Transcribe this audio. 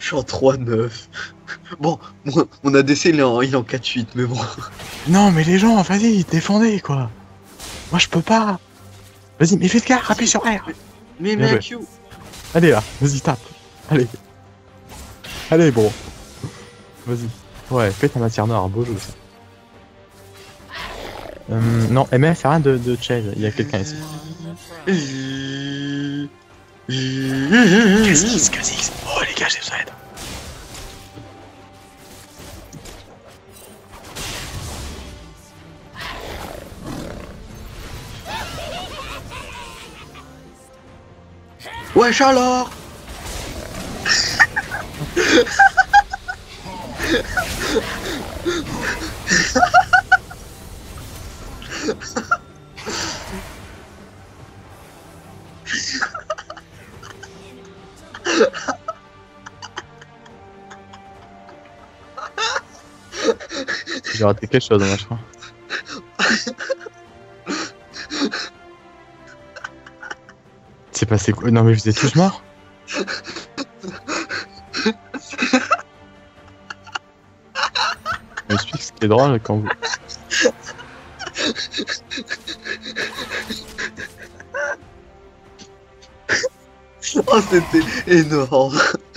Je suis en 3-9. Bon, mon ADC il est en 4-8, mais bon. Non, mais les gens, vas-y, défendez, quoi. Moi, je peux pas. Vas-y, mais faites gaffe, appuie sur R. Mais Bien mec, joué. you. Allez, là, vas-y, tape. Allez. Allez, bon. Vas-y. Ouais, fais ta matière noire, beau jeu, ça. Non, MF, fais rien de chase, il y a quelqu'un ici. Kha'Zix. Oh, les gars, j'ai besoin d'aide. Wesh alors. J'ai raté quelque chose, moi, je crois. C'est passé quoi? Non, mais vous êtes tous morts? Je m'explique ce qui est drôle quand vous... Oh, c'était énorme.